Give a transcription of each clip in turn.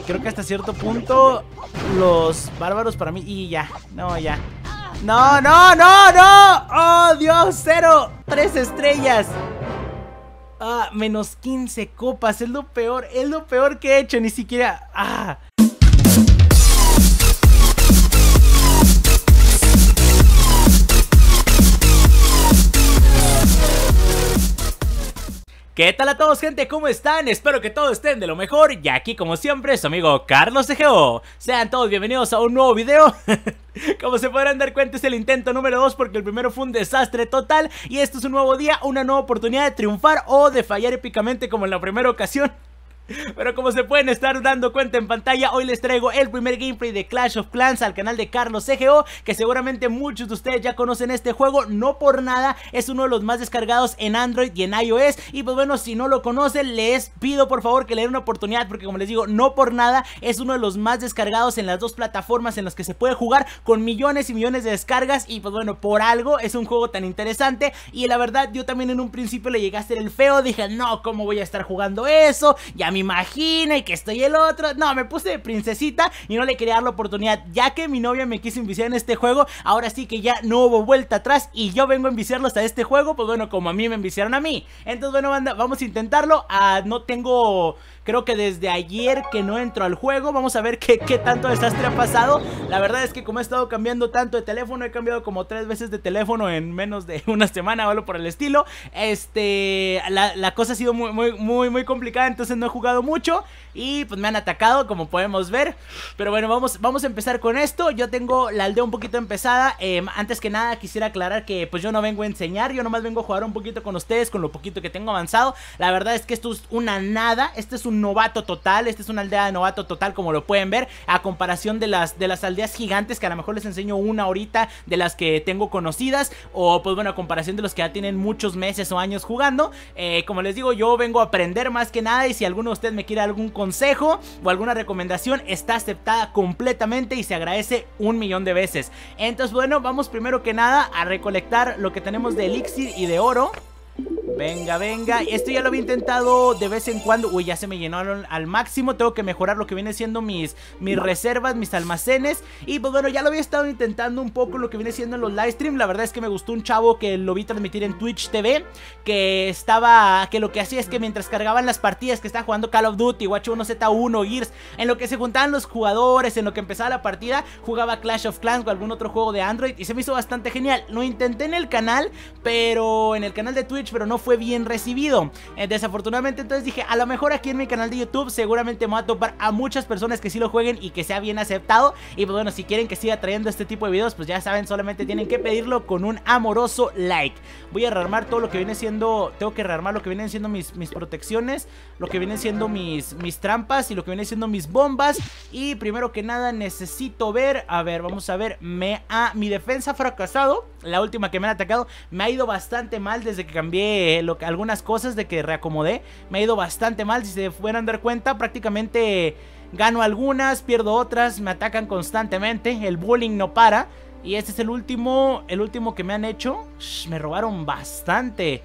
creo que hasta cierto punto los bárbaros para mí... Y ya, no, ya. No, no, no, no. Oh, Dios, 0, 3 estrellas. Ah, menos 15 copas, es lo peor que he hecho, ni siquiera... Ah. ¿Qué tal a todos, gente? ¿Cómo están? Espero que todos estén de lo mejor. Y aquí, como siempre, su amigo Carlos CGO. Sean todos bienvenidos a un nuevo video. Como se podrán dar cuenta, es el intento número 2 porque el primero fue un desastre total. Y esto es un nuevo día, una nueva oportunidad de triunfar o de fallar épicamente como en la primera ocasión. Pero como se pueden estar dando cuenta en pantalla, hoy les traigo el primer gameplay de Clash of Clans al canal de Carlos CGO, que seguramente muchos de ustedes ya conocen este juego. No por nada, es uno de los más descargados en Android y en iOS. Y pues bueno, si no lo conocen, les pido por favor que le den una oportunidad, porque como les digo, no por nada, es uno de los más descargados en las dos plataformas en las que se puede jugar, con millones y millones de descargas. Y pues bueno, por algo es un juego tan interesante. Y la verdad, yo también en un principio le llegué a hacer el feo, dije, no, ¿cómo voy a estar jugando eso? Ya me imagino y que estoy el otro. No, me puse de princesita y no le quería dar la oportunidad. Ya que mi novia me quiso enviciar en este juego, ahora sí que ya no hubo vuelta atrás y yo vengo a enviciarlos a este juego, pues bueno, como a mí me enviciaron a mí. Entonces bueno, banda, vamos a intentarlo. No tengo... Creo que desde ayer que no entro al juego. Vamos a ver qué tanto desastre ha pasado. La verdad es que como he estado cambiando tanto de teléfono, he cambiado como 3 veces de teléfono en menos de una semana o algo por el estilo. La cosa ha sido muy complicada, entonces no he jugado mucho y pues me han atacado, como podemos ver. Pero bueno, vamos a empezar con esto. Yo tengo la aldea un poquito empezada. Antes que nada quisiera aclarar que pues yo no vengo a enseñar, yo nomás vengo a jugar un poquito con ustedes, con lo poquito que tengo avanzado. La verdad es que esto es una nada, este es un novato total, esta es una aldea de novato total, como lo pueden ver, a comparación de las aldeas gigantes, que a lo mejor les enseño una ahorita de las que tengo conocidas, o pues bueno, a comparación de los que ya tienen muchos meses o años jugando. Como les digo, yo vengo a aprender más que nada, y si alguno de ustedes me quiere algún consejo o alguna recomendación, está aceptada completamente y se agradece 1.000.000 de veces. Entonces bueno, vamos primero que nada a recolectar lo que tenemos de elixir y de oro. Venga, venga, esto ya lo había intentado de vez en cuando. Uy, ya se me llenó al máximo. Tengo que mejorar lo que viene siendo mis reservas, mis almacenes. Y pues bueno, ya lo había estado intentando un poco lo que viene siendo en los live stream. La verdad es que me gustó un chavo que lo vi transmitir en Twitch TV, que lo que hacía es que mientras cargaban las partidas, que estaba jugando Call of Duty, H1Z1, Gears, en lo que se juntaban los jugadores, en lo que empezaba la partida, jugaba Clash of Clans o algún otro juego de Android, y se me hizo bastante genial. Lo intenté en el canal, pero en el canal de Twitch, pero no fue bien recibido, desafortunadamente. Entonces dije, a lo mejor aquí en mi canal de YouTube seguramente me va a topar a muchas personas que sí lo jueguen y que sea bien aceptado. Y pues bueno, si quieren que siga trayendo este tipo de videos, pues ya saben, solamente tienen que pedirlo con un amoroso like. Voy a rearmar todo lo que viene siendo, tengo que rearmar lo que vienen siendo mis protecciones, lo que vienen siendo mis trampas y lo que vienen siendo mis bombas. Y primero que nada necesito ver, a ver, vamos a ver, mi defensa ha fracasado. La última que me han atacado me ha ido bastante mal desde que cambié algunas cosas, de que reacomodé. Me ha ido bastante mal, si se fueran a dar cuenta. Prácticamente gano algunas, pierdo otras, me atacan constantemente, el bullying no para. Y este es el último que me han hecho. Me robaron bastante.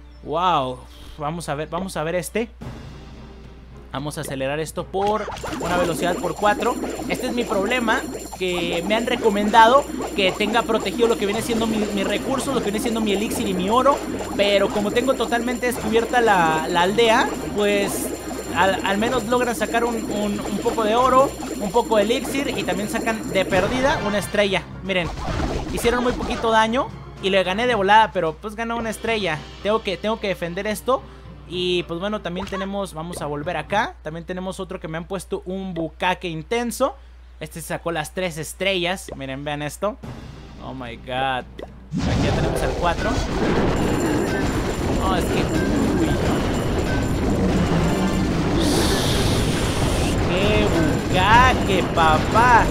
Wow, vamos a ver este. Vamos a acelerar esto por una velocidad por 4. Este es mi problema, que me han recomendado que tenga protegido lo que viene siendo mis recursos, lo que viene siendo mi elixir y mi oro. Pero como tengo totalmente descubierta la aldea, pues al menos logran sacar un poco de oro, un poco de elixir, y también sacan de perdida una estrella. Miren, hicieron muy poquito daño y le gané de volada, pero pues ganó una estrella. Tengo que defender esto. Y pues bueno, también tenemos, vamos a volver acá. También tenemos otro que me han puesto, un bucaque intenso. Este sacó las 3 estrellas. Miren, vean esto. Oh my god. Aquí ya tenemos el 4. No, es que... Uy. ¡Qué bucaque, papá!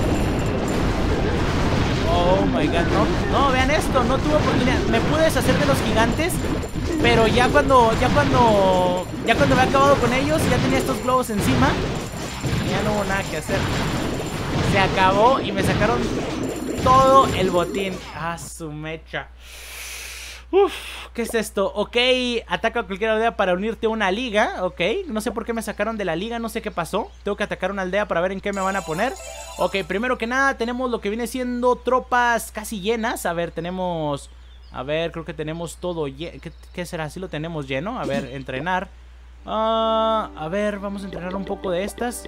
Oh my god, no, vean esto, no tuve oportunidad. Me pude deshacer de los gigantes, pero ya cuando me he acabado con ellos, ya tenía estos globos encima, ya no hubo nada que hacer. Se acabó y me sacaron todo el botín. Ah, su mecha. Uf, ¿qué es esto? Ok, ataca a cualquier aldea para unirte a una liga. Ok, no sé por qué me sacaron de la liga, no sé qué pasó. Tengo que atacar una aldea para ver en qué me van a poner. Ok, primero que nada tenemos lo que viene siendo tropas casi llenas. A ver, tenemos... A ver, creo que tenemos todo lleno. ¿Qué será? ¿Sí lo tenemos lleno? A ver, entrenar. A ver, vamos a entrenar un poco de estas.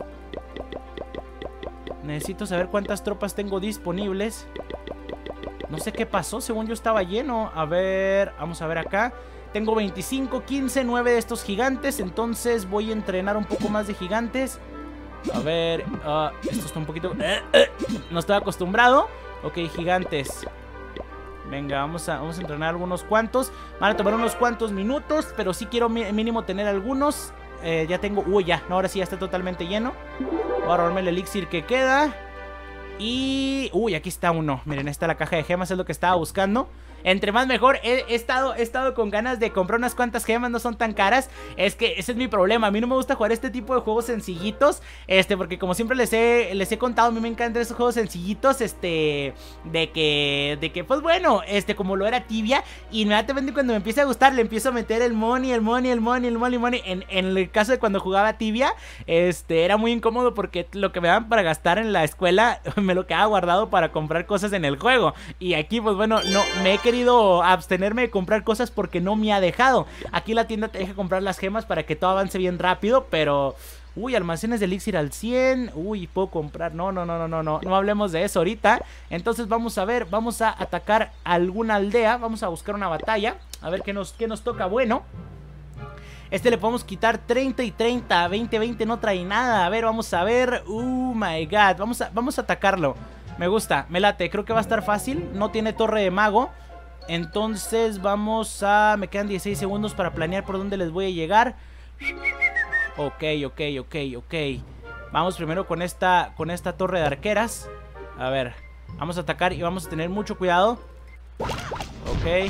Necesito saber cuántas tropas tengo disponibles. No sé qué pasó, según yo estaba lleno. A ver, vamos a ver acá. Tengo 25, 15, 9 de estos gigantes. Entonces voy a entrenar un poco más de gigantes. A ver, esto está un poquito... no estaba acostumbrado. Ok, gigantes. Venga, vamos a entrenar algunos cuantos. Van a tomar unos cuantos minutos, pero sí quiero mínimo tener algunos. Ya tengo... Uy, ya, no, ahora sí ya está totalmente lleno. Voy a robarme el elixir que queda. Y... Uy, aquí está uno. Miren, esta la caja de gemas, es lo que estaba buscando. Entre más mejor. He estado con ganas de comprar unas cuantas gemas. No son tan caras. Es que ese es mi problema. A mí no me gusta jugar este tipo de juegos sencillitos. Porque como siempre les he contado, a mí me encantan esos juegos sencillitos. De que pues bueno, como lo era Tibia. Y inmediatamente cuando me empieza a gustar, le empiezo a meter el money. En el caso de cuando jugaba Tibia, era muy incómodo porque lo que me daban para gastar en la escuela me lo quedaba guardado para comprar cosas en el juego. Y aquí pues bueno, no me he querido abstenerme de comprar cosas porque no me ha dejado. Aquí la tienda te deja comprar las gemas para que todo avance bien rápido, pero... Uy, almacenes de elixir al 100. Uy, puedo comprar... No hablemos de eso ahorita. Entonces vamos a ver, vamos a atacar alguna aldea. Vamos a buscar una batalla. A ver qué nos toca bueno. Le podemos quitar 30 y 30, 20, 20 no trae nada. A ver, vamos a ver. Oh my god, vamos a atacarlo. Me gusta, me late, creo que va a estar fácil. No tiene torre de mago. Entonces vamos a... Me quedan 16 segundos para planear por dónde les voy a llegar. Ok. Vamos primero con esta torre de arqueras. A ver, vamos a atacar y vamos a tener mucho cuidado. Ok.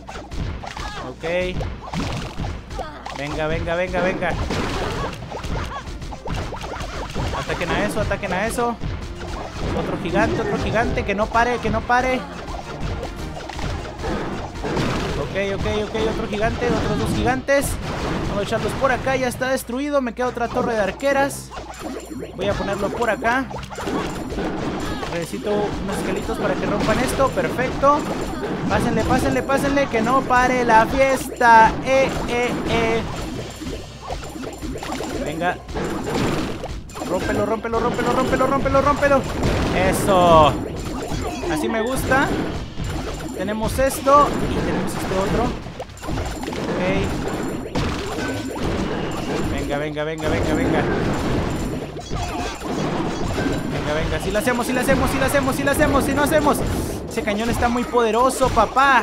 Venga. Ataquen a eso. Otro gigante, que no pare. Ok, otro gigante, otros dos gigantes. Vamos a echarlos por acá, ya está destruido. Me queda otra torre de arqueras. Voy a ponerlo por acá. Necesito unos esquelitos para que rompan esto, perfecto. Pásenle, que no pare la fiesta. Venga. Rómpelo. Eso. Así me gusta. Tenemos esto y tenemos este otro. Ok. Venga. Venga. Si lo hacemos. Ese cañón está muy poderoso, papá.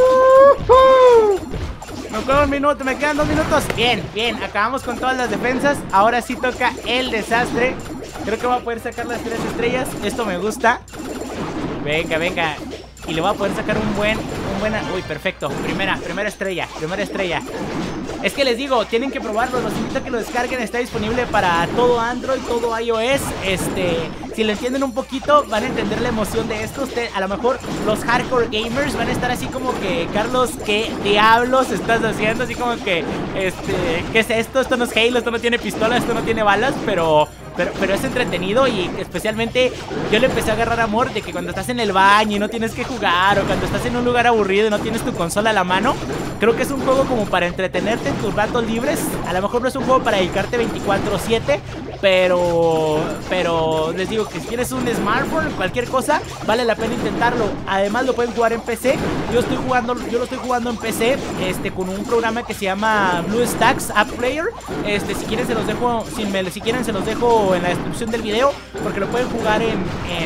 Me quedan 2 minutos. Bien, acabamos con todas las defensas. Ahora sí toca el desastre. Creo que voy a poder sacar las 3 estrellas. Esto me gusta. Venga. Y le voy a poder sacar un buen... Uy, perfecto. Primera estrella. Es que les digo, tienen que probarlo. Los invito a que lo descarguen. Está disponible para todo Android, todo iOS. Si lo entienden un poquito, van a entender la emoción de esto. A lo mejor los hardcore gamers van a estar así como que: Carlos, ¿qué diablos estás haciendo? Así como que, ¿qué es esto? Esto no es Halo, esto no tiene pistola, esto no tiene balas, pero es entretenido. Y especialmente yo le empecé a agarrar amor de que cuando estás en el baño y no tienes que jugar, o cuando estás en un lugar aburrido y no tienes tu consola a la mano, creo que es un juego como para entretenerte en tus ratos libres. A lo mejor no es un juego para dedicarte 24/7, pero les digo que si tienes un smartphone, cualquier cosa, vale la pena intentarlo. Además lo pueden jugar en PC. Yo lo estoy jugando en PC, con un programa que se llama BlueStacks App Player. Si quieren se los dejo, si quieren se los dejo en la descripción del video, porque lo pueden jugar en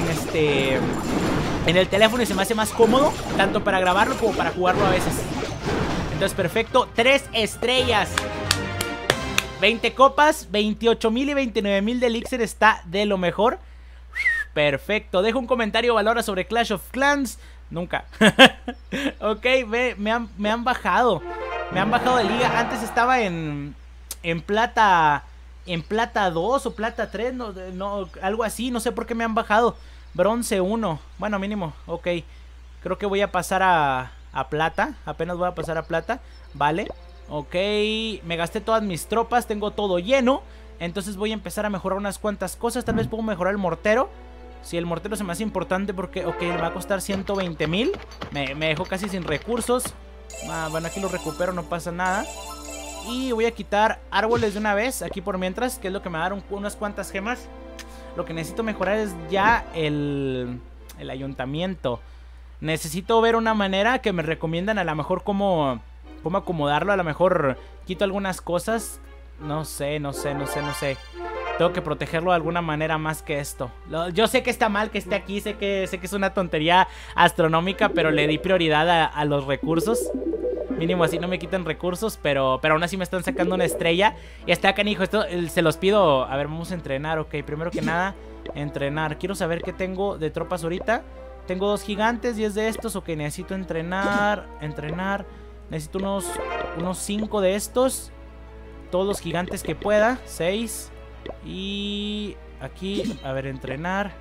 el teléfono y se me hace más cómodo, tanto para grabarlo como para jugarlo a veces. Entonces perfecto, 3 estrellas, 20 copas, 28,000 y 29,000 de elixir. Está de lo mejor. Perfecto, dejo un comentario valora sobre Clash of Clans. Nunca. Ok, me han bajado. Me han bajado de liga. Antes estaba en plata 2 o plata 3, no, algo así. No sé por qué me han bajado. Bronce 1, bueno, mínimo. Ok, creo que voy a pasar a a plata. Apenas voy a pasar a plata. Vale. Ok, me gasté todas mis tropas, tengo todo lleno. Entonces voy a empezar a mejorar unas cuantas cosas. Tal vez puedo mejorar el mortero. Si el mortero se me hace importante porque, ok, me va a costar 120,000. Me dejó casi sin recursos. Bueno, aquí lo recupero, no pasa nada. Y voy a quitar árboles de una vez, aquí por mientras, que es lo que me va a dar unas cuantas gemas. Lo que necesito mejorar es ya el ayuntamiento. Necesito ver una manera que me recomiendan a lo mejor cómo acomodarlo. A lo mejor quito algunas cosas. No sé. Tengo que protegerlo de alguna manera más que esto. Yo sé que está mal que esté aquí. Sé que es una tontería astronómica, pero le di prioridad a los recursos. Mínimo así no me quitan recursos, pero aún así me están sacando una estrella. Y está canijo, esto se los pido. A ver, vamos a entrenar, ok. Primero que nada, entrenar. Quiero saber qué tengo de tropas ahorita. Tengo 2 gigantes, 10 de estos. Ok, necesito entrenar. Necesito unos 5 de estos. Todos los gigantes que pueda. 6. Y aquí, a ver, entrenar.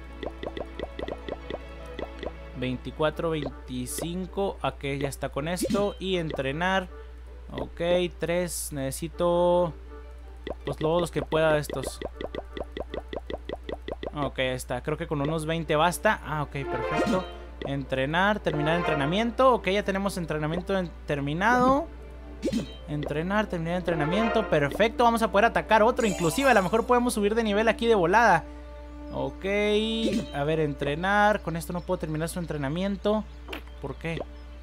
24, 25. Ok, ya está con esto. Y entrenar. Ok, 3. Necesito pues todos los que pueda de estos. Ok, ahí está. Creo que con unos 20 basta. Ok, perfecto. Entrenar, terminar entrenamiento. Ok, ya tenemos entrenamiento terminado. Entrenar, terminar entrenamiento. Perfecto, vamos a poder atacar otro. Inclusive a lo mejor podemos subir de nivel aquí de volada. Ok, a ver, entrenar. Con esto no puedo terminar su entrenamiento. ¿Por qué?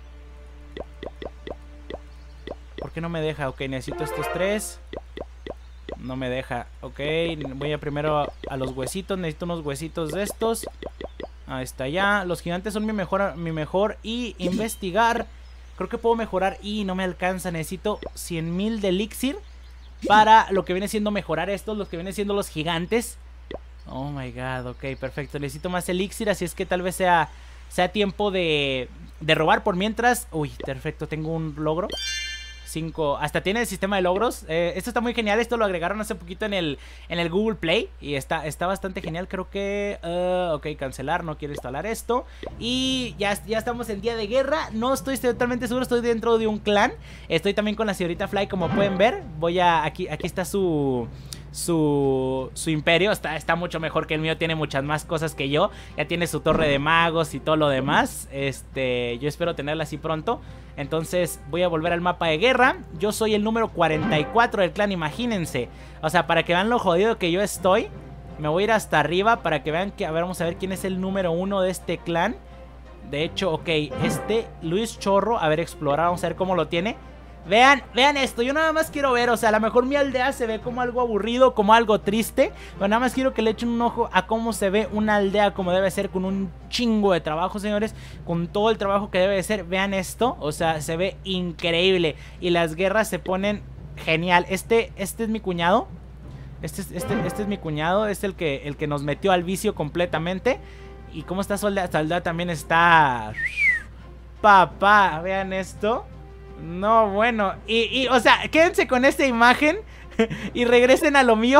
¿Por qué no me deja? Ok, necesito estos 3. No me deja. Ok, voy a primero a los huesitos. Necesito unos huesitos de estos. Ahí está ya. Los gigantes son mi mejor. Y investigar. Creo que puedo mejorar. Y no me alcanza. Necesito 100,000 de elixir para lo que viene siendo mejorar estos. Los que vienen siendo los gigantes. Oh my god, ok, perfecto. Necesito más elixir, así es que tal vez sea tiempo de robar por mientras. Uy, perfecto, tengo un logro. 5, hasta tiene el sistema de logros. Esto está muy genial, esto lo agregaron hace poquito en el Google Play. Y está bastante genial, creo que... ok, cancelar, no quiero instalar esto. Y ya estamos en día de guerra. No estoy totalmente seguro, estoy dentro de un clan. Estoy también con la señorita Fly, como pueden ver. Aquí está su imperio. Está mucho mejor que el mío. Tiene muchas más cosas que yo. Ya tiene su torre de magos y todo lo demás. Yo espero tenerla así pronto. Entonces voy a volver al mapa de guerra. Yo soy el número 44 del clan, imagínense. O sea, para que vean lo jodido que yo estoy. Me voy a ir hasta arriba para que vean que... A ver, vamos a ver quién es el número 1 de este clan. De hecho, ok, Luis Chorro. A ver, explorar, vamos a ver cómo lo tiene. Vean esto, yo nada más quiero ver, o sea, a lo mejor mi aldea se ve como algo aburrido, como algo triste, pero nada más quiero que le echen un ojo a cómo se ve una aldea como debe ser, con un chingo de trabajo, señores, con todo el trabajo que debe de ser. Vean esto, o sea, se ve increíble y las guerras se ponen genial. Este es mi cuñado, este es mi cuñado, es el que nos metió al vicio completamente. Y cómo está Soldado, Soldado también está... Papá, vean esto. No, bueno, o sea, quédense con esta imagen y regresen a lo mío.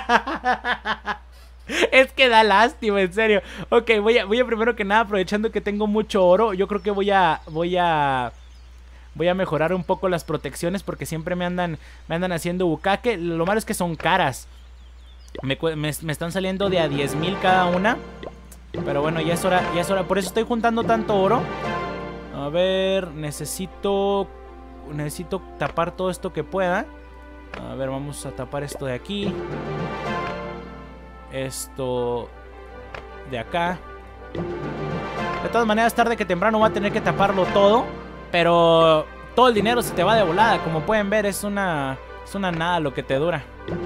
Es que da lástima, en serio. Ok, voy a primero que nada, aprovechando que tengo mucho oro, yo creo que voy a mejorar un poco las protecciones, porque siempre me andan haciendo bucaque. Lo malo es que son caras. Me están saliendo de a 10,000 cada una. Pero bueno, ya es hora. Por eso estoy juntando tanto oro. A ver, necesito tapar todo esto que pueda. A ver, vamos a tapar esto de aquí. Esto de acá. De todas maneras, tarde que temprano voy a tener que taparlo todo. Pero todo el dinero se te va de volada. Como pueden ver, es una nada lo que te dura.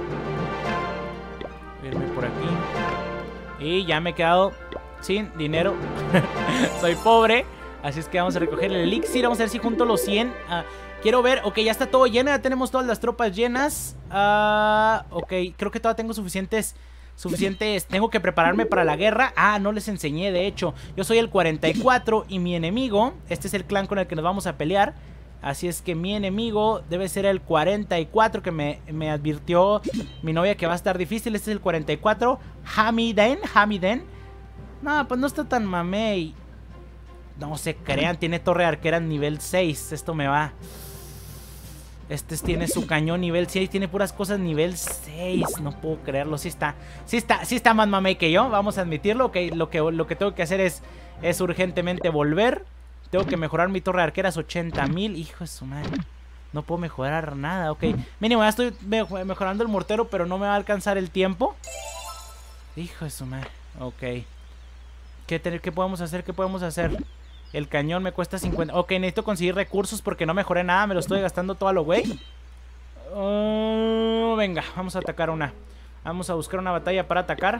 Voy a irme por aquí. Y ya me he quedado sin dinero. Soy pobre. Así es que vamos a recoger el elixir. Vamos a ver si junto los 100. Quiero ver. Ok, ya está todo lleno. Ya tenemos todas las tropas llenas. Ok, creo que todavía tengo suficientes. Tengo que prepararme para la guerra. No les enseñé, de hecho. Yo soy el 44 y mi enemigo, este es el clan con el que nos vamos a pelear. Así es que mi enemigo debe ser el 44, que me advirtió mi novia que va a estar difícil. Este es el 44. Hamiden. No, pues no está tan mamey. No se crean, tiene torre arquera nivel 6. Esto me va. Este tiene su cañón nivel 6. Tiene puras cosas nivel 6. No puedo creerlo. Sí está más mamey que yo. Vamos a admitirlo. Okay, lo que tengo que hacer es urgentemente volver. Tengo que mejorar mi torre arquera. 80,000. Hijo de su madre. No puedo mejorar nada. Ok. Mínimo, ya estoy mejorando el mortero, pero no me va a alcanzar el tiempo. Hijo de su madre. Ok. ¿Qué podemos hacer? ¿Qué podemos hacer? El cañón me cuesta 50. Ok, necesito conseguir recursos porque no mejoré nada. Me lo estoy gastando todo a lo güey. Venga, vamos a atacar una. Vamos a buscar una batalla para atacar.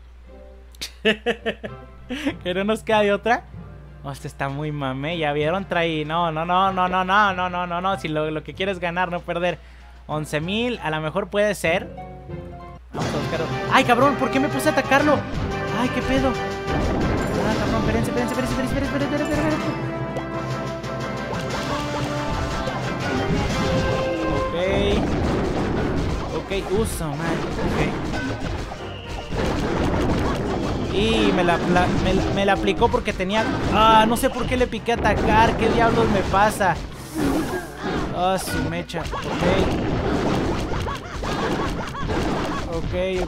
Que no nos queda de otra. Oh, este está muy mame. ¿Ya vieron? Trae... No. Si lo que quieres es ganar, no perder. 11,000. A lo mejor puede ser. Vamos a buscarlo. ¡Ay, cabrón! ¿Por qué me puse a atacarlo? ¡Ay, qué pedo! Ah, cabrón, espérense. Ok, uso, man. Ok. Y me la aplicó porque tenía... Ah, no sé por qué le piqué a atacar. ¿Qué diablos me pasa? Ah, su mecha. Ok.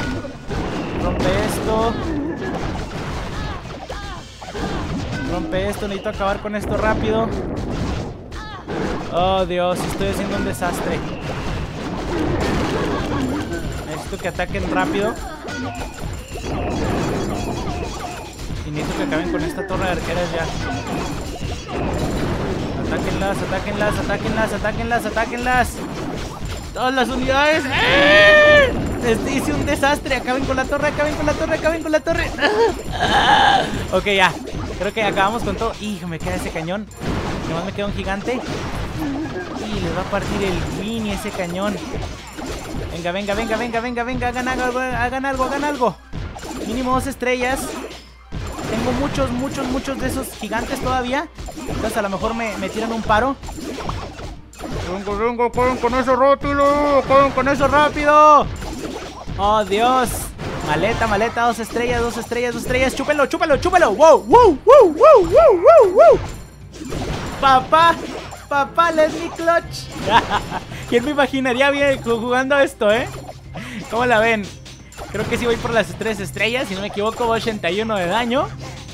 Rompe esto, necesito acabar con esto rápido. Oh, Dios, estoy haciendo un desastre. Necesito que ataquen rápido. Y necesito que acaben con esta torre de arqueras ya. Atáquenlas. Todas las unidades. Hice un desastre. Acaben con la torre. Ok, ya. Creo que acabamos con todo. Hijo, me queda ese cañón. Nomás me queda un gigante. Y les va a partir el Winnie ese cañón. Venga. Hagan algo. Mínimo 2 estrellas. Tengo muchos de esos gigantes todavía. Entonces a lo mejor me tiran un paro. Venga, corren con eso rápido. Oh, Dios. Maleta, 2 estrellas. Chúpelo. Wow. Papá, let me clutch. ¿Quién me imaginaría bien jugando esto, ¿Cómo la ven? Creo que sí voy por las 3 estrellas. Si no me equivoco, 81 de daño.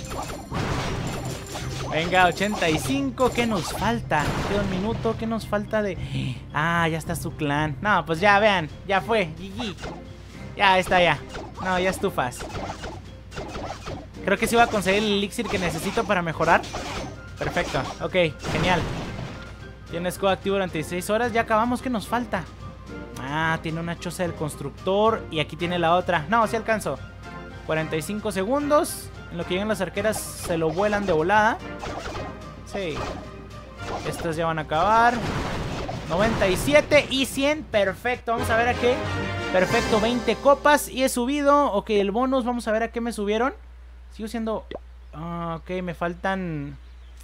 Venga, 85. ¿Qué nos falta? Queda un minuto. ¿Qué nos falta de...? Ah, ya está su clan. No, pues ya, vean. Ya fue. GG. Ya está, ya. No, ya estufas. Creo que sí voy a conseguir el elixir que necesito para mejorar. Perfecto. Ok, genial. Tiene escudo activo durante 16 horas. Ya acabamos. ¿Qué nos falta? Ah, tiene una choza del constructor. Y aquí tiene la otra. No, sí alcanzo. 45 segundos. En lo que llegan las arqueras se lo vuelan de volada. Sí. Estas ya van a acabar. 97 y 100. Perfecto. Vamos a ver a qué. Perfecto. 20 copas. Y he subido. Ok, el bonus. Vamos a ver a qué me subieron. Sigo siendo... ok, me faltan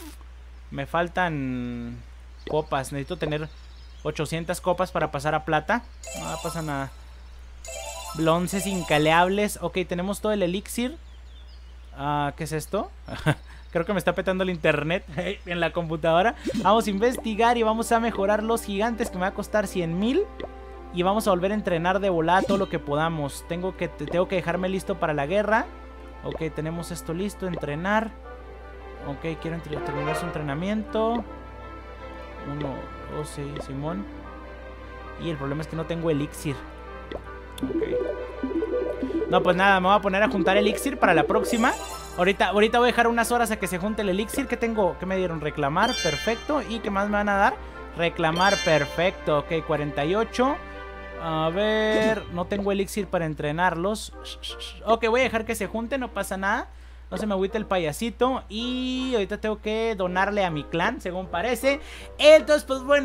copas. Necesito tener 800 copas para pasar a plata. No pasa nada. Bronces incaleables. Ok, tenemos todo el elixir. ¿Qué es esto? Creo que me está petando el internet en la computadora. Vamos a investigar y vamos a mejorar los gigantes, que me va a costar 100,000. Y vamos a volver a entrenar de volada todo lo que podamos. Tengo que dejarme listo para la guerra. Ok, tenemos esto listo, entrenar. Ok, quiero terminar su entrenamiento. 1, 2, sí, Simón. Y el problema es que no tengo elixir. Ok. No, pues nada, me voy a poner a juntar elixir para la próxima. Ahorita voy a dejar unas horas a que se junte el elixir. ¿Qué tengo? ¿Qué me dieron? Reclamar, perfecto. ¿Y qué más me van a dar? Reclamar, perfecto. Ok, 48. A ver, no tengo elixir para entrenarlos. Ok, voy a dejar que se junte, no pasa nada. No se me agüite el payasito. Y ahorita tengo que donarle a mi clan, según parece. Entonces, pues bueno,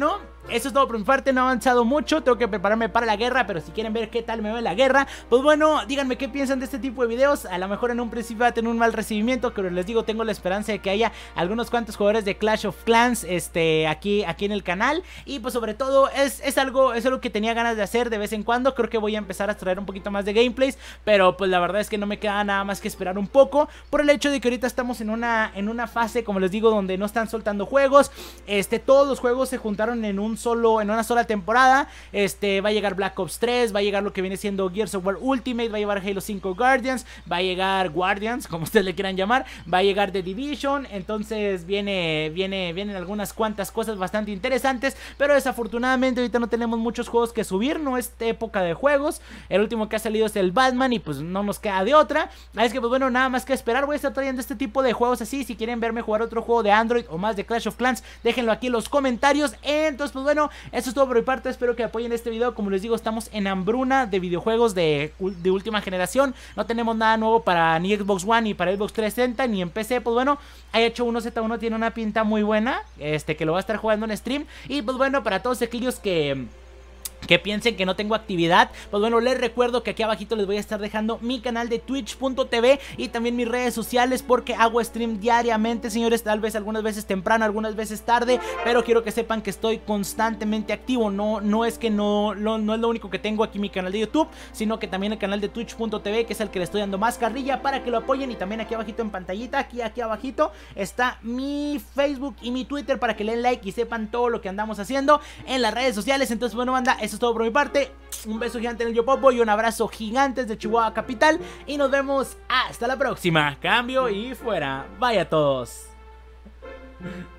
eso es todo por mi parte, no he avanzado mucho, tengo que prepararme para la guerra, pero si quieren ver qué tal me va en la guerra, pues bueno, díganme qué piensan de este tipo de videos. A lo mejor en un principio va a tener un mal recibimiento, pero les digo, tengo la esperanza de que haya algunos cuantos jugadores de Clash of Clans aquí en el canal. Y pues sobre todo es algo que tenía ganas de hacer de vez en cuando. Creo que voy a empezar a traer un poquito más de gameplays, pero pues la verdad es que no me queda nada más que esperar un poco, por el hecho de que ahorita estamos en una fase, como les digo, donde no están soltando juegos. Todos los juegos se juntaron en una sola temporada. Va a llegar Black Ops 3, va a llegar lo que viene siendo Gears of War Ultimate, va a llegar Halo 5 Guardians, va a llegar Guardians, como ustedes le quieran llamar, va a llegar The Division. Entonces vienen algunas cuantas cosas bastante interesantes, pero desafortunadamente ahorita no tenemos muchos juegos que subir, no es época de juegos. El último que ha salido es el Batman y pues no nos queda de otra. Así que pues bueno, nada más que esperar. Voy a estar trayendo este tipo de juegos así. Si quieren verme jugar otro juego de Android o más de Clash of Clans, déjenlo aquí en los comentarios. Entonces pues bueno, eso es todo por mi parte. Espero que apoyen este video. Como les digo, estamos en hambruna de videojuegos de última generación. No tenemos nada nuevo para ni Xbox One, ni para Xbox 360, ni en PC. Pues bueno, H1Z1 tiene una pinta muy buena, que lo va a estar jugando en stream. Y pues bueno, para todos aquellos que piensen que no tengo actividad, pues bueno, les recuerdo que aquí abajito les voy a estar dejando mi canal de twitch.tv y también mis redes sociales, porque hago stream diariamente, señores, tal vez algunas veces temprano, algunas veces tarde, pero quiero que sepan que estoy constantemente activo. No es que no es lo único que tengo aquí mi canal de YouTube, sino que también el canal de twitch.tv, que es el que le estoy dando más carrilla para que lo apoyen. Y también aquí abajito en pantallita, aquí abajito está mi Facebook y mi Twitter para que le den like y sepan todo lo que andamos haciendo en las redes sociales. Entonces bueno, banda, eso es todo por mi parte. Un beso gigante en el yopopo y un abrazo gigante desde Chihuahua capital. Y nos vemos hasta la próxima. Cambio y fuera. Vaya todos.